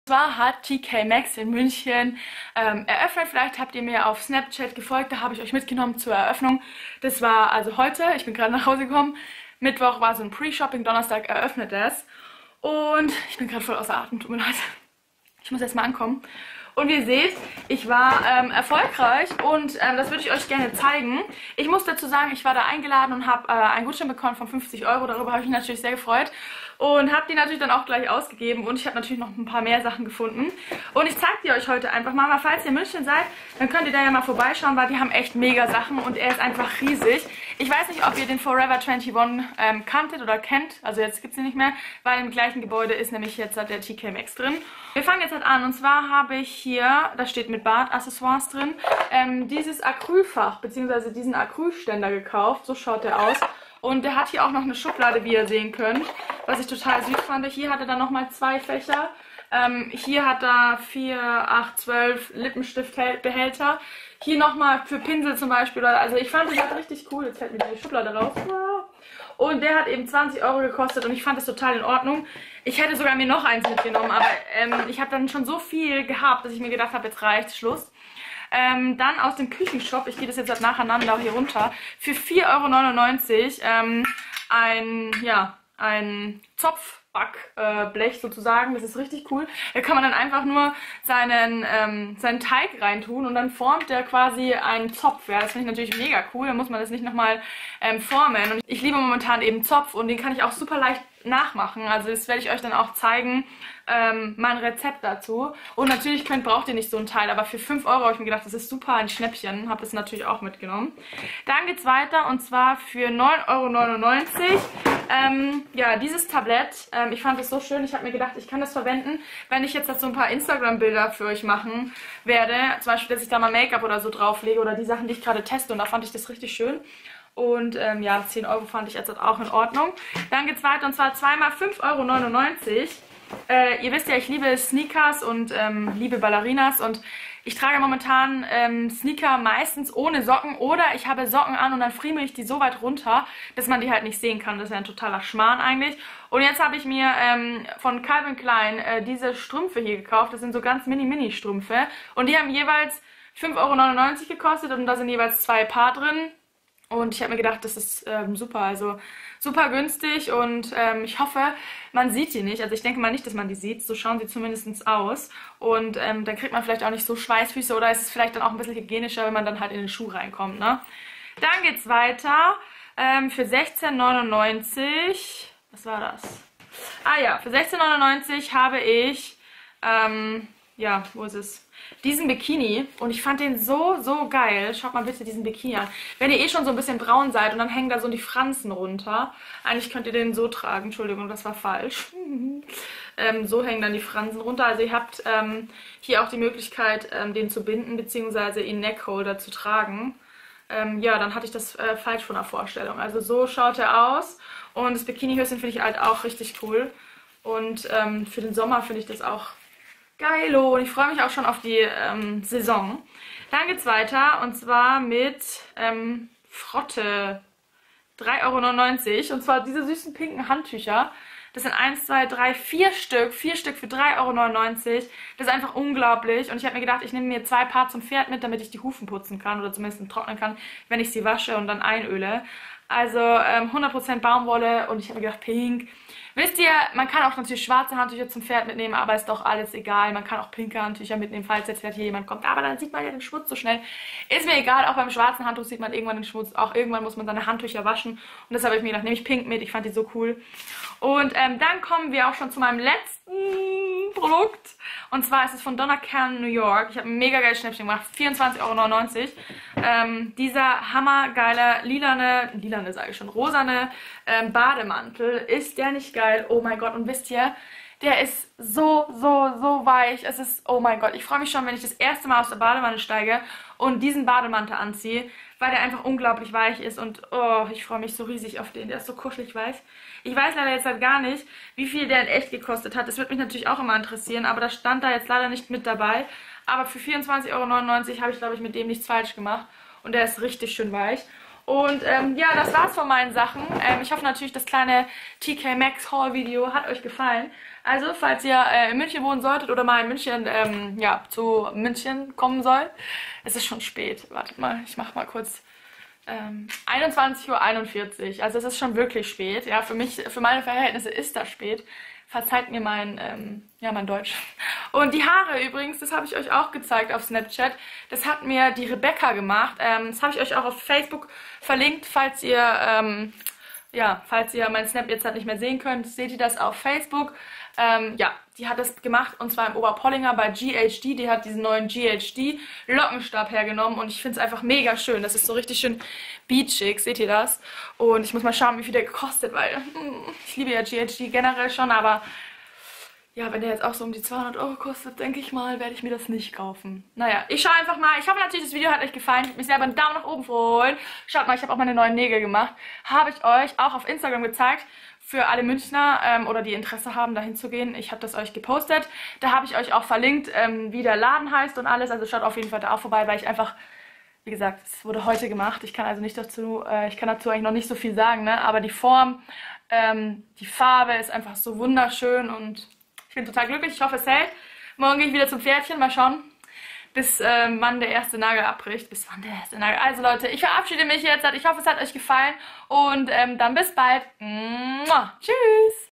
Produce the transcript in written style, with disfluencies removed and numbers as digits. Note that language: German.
Zwar hat TK Maxx in München eröffnet. Vielleicht habt ihr mir auf Snapchat gefolgt, da habe ich euch mitgenommen zur Eröffnung. Das war also heute, ich bin gerade nach Hause gekommen. Mittwoch war so ein Pre-Shopping, Donnerstag eröffnet es. Und ich bin gerade voll außer Atem, tut mir leid. Ich muss erst mal ankommen. Und wie ihr seht, ich war erfolgreich und das würde ich euch gerne zeigen. Ich muss dazu sagen, ich war da eingeladen und habe einen Gutschein bekommen von 50 Euro. Darüber habe ich mich natürlich sehr gefreut und habe die natürlich dann auch gleich ausgegeben. Und ich habe natürlich noch ein paar mehr Sachen gefunden. Und ich zeige die euch heute einfach mal. Falls ihr in München seid, dann könnt ihr da ja mal vorbeischauen, weil die haben echt mega Sachen und er ist einfach riesig. Ich weiß nicht, ob ihr den Forever 21 kanntet oder kennt. Also jetzt gibt es ihn nicht mehr, weil im gleichen Gebäude ist nämlich jetzt der TK Maxx drin. Wir fangen jetzt halt an und zwar habe ich hier, da steht mit Badaccessoires drin, dieses Acrylfach bzw. diesen Acrylständer gekauft. So schaut der aus. Und der hat hier auch noch eine Schublade, wie ihr sehen könnt, was ich total süß fand. Hier hat er dann nochmal 2 Fächer. Hier hat er 4, 8, 12 Lippenstiftbehälter. Hier nochmal für Pinsel zum Beispiel. Also ich fand das halt richtig cool. Jetzt fällt mir die Schublade raus. Und der hat eben 20 Euro gekostet und ich fand das total in Ordnung. Ich hätte sogar mir noch eins mitgenommen, aber ich habe dann schon so viel gehabt, dass ich mir gedacht habe, jetzt reicht's, Schluss. Dann aus dem Küchenshop, ich gehe das jetzt halt nacheinander hier runter, für 4,99 Euro ein Zopfbackblech sozusagen. Das ist richtig cool. Da kann man dann einfach nur seinen Teig reintun und dann formt der quasi einen Zopf. Ja, das finde ich natürlich mega cool. Da muss man das nicht nochmal formen. Und ich liebe momentan eben Zopf und den kann ich auch super leicht nachmachen. Also das werde ich euch dann auch zeigen, mein Rezept dazu. Und natürlich braucht ihr nicht so ein Teil, aber für 5 Euro habe ich mir gedacht, das ist super ein Schnäppchen. Habe das natürlich auch mitgenommen. Dann geht es weiter und zwar für 9,99 Euro. Ja, dieses Tablett, ich fand es so schön. Ich habe mir gedacht, ich kann das verwenden, wenn ich jetzt so ein paar Instagram-Bilder für euch machen werde. Zum Beispiel, dass ich da mal Make-up oder so drauflege oder die Sachen, die ich gerade teste. Und da fand ich das richtig schön. Und ja, 10 Euro fand ich jetzt auch in Ordnung. Dann geht es weiter und zwar zweimal 5,99 Euro. Ihr wisst ja, ich liebe Sneakers und liebe Ballerinas und ich trage momentan Sneaker meistens ohne Socken oder ich habe Socken an und dann friemel ich die so weit runter, dass man die halt nicht sehen kann. Das ist ja ein totaler Schmarrn eigentlich. Und jetzt habe ich mir von Calvin Klein diese Strümpfe hier gekauft. Das sind so ganz Mini-Strümpfe und die haben jeweils 5,99 Euro gekostet und da sind jeweils 2 Paar drin. Und ich habe mir gedacht, das ist super, also super günstig und ich hoffe, man sieht die nicht. Also ich denke mal nicht, dass man die sieht, so schauen sie zumindest aus. Und dann kriegt man vielleicht auch nicht so Schweißfüße oder ist es vielleicht dann auch ein bisschen hygienischer, wenn man dann halt in den Schuh reinkommt, ne? Dann geht's weiter für 16,99 €. Was war das? Ah ja, für 16,99 € habe ich, ja, wo ist es? Diesen Bikini und ich fand den so geil. Schaut mal bitte diesen Bikini an. Wenn ihr eh schon so ein bisschen braun seid und dann hängen da so die Fransen runter. Eigentlich könnt ihr den so tragen. Entschuldigung, das war falsch. So hängen dann die Fransen runter. Also ihr habt hier auch die Möglichkeit, den zu binden bzw. in Neckholder zu tragen. Ja, dann hatte ich das falsch von der Vorstellung. Also so schaut er aus. Und das Bikini-Höschen finde ich halt auch richtig cool. Und für den Sommer finde ich das auch geilo und ich freue mich auch schon auf die Saison. Dann geht's weiter und zwar mit Frotte. 3,99 € und zwar diese süßen pinken Handtücher. Das sind 1, 2, 3, 4 Stück. 4 Stück für 3,99 €. Das ist einfach unglaublich und ich habe mir gedacht, ich nehme mir 2 Paar zum Pferd mit, damit ich die Hufen putzen kann oder zumindest trocknen kann, wenn ich sie wasche und dann einöle. Also 100% Baumwolle und ich habe mir gedacht, pink. Wisst ihr, man kann auch natürlich schwarze Handtücher zum Pferd mitnehmen, aber ist doch alles egal. Man kann auch pinke Handtücher mitnehmen, falls jetzt hier jemand kommt. Aber dann sieht man ja den Schmutz so schnell. Ist mir egal, auch beim schwarzen Handtuch sieht man irgendwann den Schmutz. Auch irgendwann muss man seine Handtücher waschen. Und deshalb habe ich mir gedacht, nehme ich pink mit. Ich fand die so cool. Und dann kommen wir auch schon zu meinem letzten Produkt. Und zwar ist es von Donna Karan New York. Ich habe ein mega geiles Schnäppchen gemacht. 24,99 €. Dieser hammergeile, lilane sage ich schon, rosane Bademantel. Ist der nicht geil? Oh mein Gott. Und wisst ihr, der ist so weich. Es ist, oh mein Gott. Ich freue mich schon, wenn ich das erste Mal aus der Badewanne steige und diesen Bademantel anziehe, weil der einfach unglaublich weich ist. Und oh, ich freue mich so riesig auf den. Der ist so kuschelig weich. Ich weiß leider jetzt halt gar nicht, wie viel der in echt gekostet hat. Das würde mich natürlich auch immer interessieren, aber das stand da jetzt leider nicht mit dabei. Aber für 24,99 € habe ich, glaube ich, mit dem nichts falsch gemacht. Und der ist richtig schön weich. Und ja, das war's von meinen Sachen. Ich hoffe natürlich, das kleine TK Maxx Haul Video hat euch gefallen. Also, falls ihr in München wohnen solltet oder mal in München, ja, zu München kommen sollt. Es ist schon spät. Wartet mal, ich mach mal kurz 21:41 Uhr. Also es ist schon wirklich spät. Ja, für mich, für meine Verhältnisse ist das spät. Verzeiht mir mein Deutsch. Und die Haare übrigens, das habe ich euch auch gezeigt auf Snapchat. Das hat mir die Rebecca gemacht. Das habe ich euch auch auf Facebook verlinkt, falls ihr meinen Snap jetzt halt nicht mehr sehen könnt, seht ihr das auf Facebook. Ja, die hat das gemacht und zwar im Oberpollinger bei GHD. Die hat diesen neuen GHD Lockenstab hergenommen und ich finde es einfach mega schön. Das ist so richtig schön beachig, seht ihr das? Und ich muss mal schauen, wie viel der gekostet, weil ich liebe ja GHD generell schon, aber ja, wenn der jetzt auch so um die 200 Euro kostet, denke ich mal, werde ich mir das nicht kaufen. Naja, ich schaue einfach mal. Ich hoffe natürlich, das Video hat euch gefallen. Ich würde mich selber einen Daumen nach oben freuen. Schaut mal, ich habe auch meine neuen Nägel gemacht. Habe ich euch auch auf Instagram gezeigt. Für alle Münchner oder die Interesse haben, dahin zu gehen. Ich habe das euch gepostet. Da habe ich euch auch verlinkt, wie der Laden heißt und alles. Also schaut auf jeden Fall da auch vorbei, weil ich einfach, wie gesagt, es wurde heute gemacht. Ich kann also nicht dazu, ich kann dazu eigentlich noch nicht so viel sagen, ne? Aber die Form, die Farbe ist einfach so wunderschön und ich bin total glücklich. Ich hoffe, es hält. Morgen gehe ich wieder zum Pferdchen. Mal schauen, bis wann der erste Nagel abbricht. Bis wann der erste Nagel. Also Leute, ich verabschiede mich jetzt. Ich hoffe, es hat euch gefallen. Und dann bis bald. Mua. Tschüss.